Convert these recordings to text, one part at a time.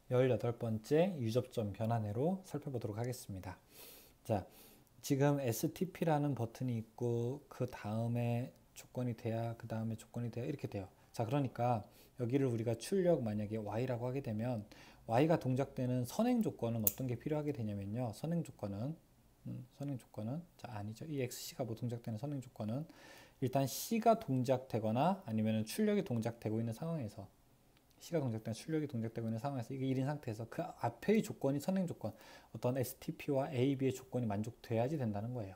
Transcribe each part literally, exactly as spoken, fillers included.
열여덟 번째 유접점 변환회로 살펴보도록 하겠습니다. 자, 지금 에스티피라는 버튼이 있고 그 다음에 조건이 돼야 그 다음에 조건이 돼야 이렇게 돼요. 자, 그러니까 여기를 우리가 출력 만약에 Y라고 하게 되면 Y가 동작되는 선행 조건은 어떤 게 필요하게 되냐면요. 선행 조건은 음, 선행 조건은 자 아니죠. 이 엑스씨가 뭐 동작되는 선행 조건은 일단 C가 동작되거나 아니면 출력이 동작되고 있는 상황에서 C가 동작되는 출력이 동작되고 있는 상황에서 이게 일인 상태에서 그 앞의 조건이 선행 조건, 어떤 에스티피와 에이비의 조건이 만족돼야지 된다는 거예요.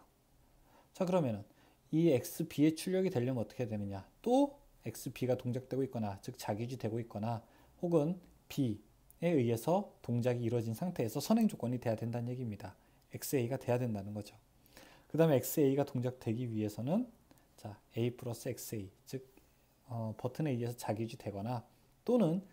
자, 그러면은 이 엑스비의 출력이 되려면 어떻게 되느냐? 또 엑스비가 동작되고 있거나, 즉 자기유지 되고 있거나, 혹은 B에 의해서 동작이 이루어진 상태에서 선행 조건이 돼야 된다는 얘기입니다. 엑스에이가 돼야 된다는 거죠. 그 다음에 엑스에이가 동작되기 위해서는 자 A 플러스 엑스에이, 즉 어, 버튼에 의해서 자기유지 되거나 또는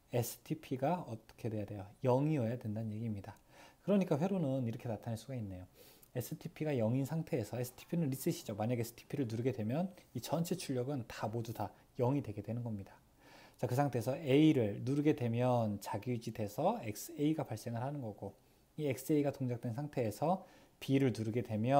에스티피가 어떻게 돼야 돼요? 영이어야 된다는 얘기입니다. 그러니까 회로는 이렇게 나타낼 수가 있네요. 에스티피가 영인 상태에서 에스티피는 리셋이죠. 만약에 에스티피를 누르게 되면 이 전체 출력은 다 모두 다 영이 되게 되는 겁니다. 자, 그 상태에서 A를 누르게 되면 자기유지 돼서 엑스에이가 발생을 하는 거고, 이 엑스에이가 동작된 상태에서 B를 누르게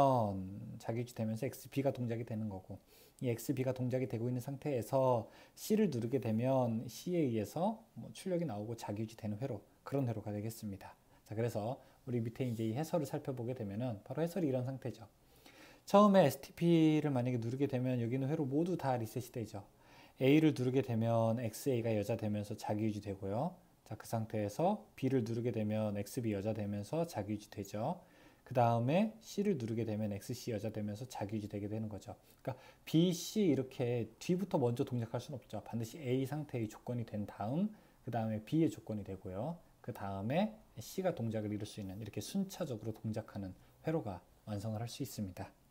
되면 자기유지 되면서 엑스비가 동작이 되는 거고, 이 엑스비가 동작이 되고 있는 상태에서 C를 누르게 되면 C에 의해서 뭐 출력이 나오고 자기유지 되는 회로, 그런 회로가 되겠습니다. 자, 그래서 우리 밑에 이제 이 해설을 살펴보게 되면은 바로 해설이 이런 상태죠. 처음에 에스티피를 만약에 누르게 되면 여기는 회로 모두 다 리셋이 되죠. A를 누르게 되면 엑스에이가 여자 되면서 자기유지 되고요. 자, 그 상태에서 B를 누르게 되면 엑스비 여자 되면서 자기유지 되죠. 그 다음에 C를 누르게 되면 엑스씨 여자 되면서 자기유지 되게 되는 거죠. 그러니까 B, C 이렇게 뒤부터 먼저 동작할 수는 없죠. 반드시 A 상태의 조건이 된 다음 그 다음에 B의 조건이 되고요. 그 다음에 C가 동작을 이룰 수 있는 이렇게 순차적으로 동작하는 회로가 완성을 할 수 있습니다.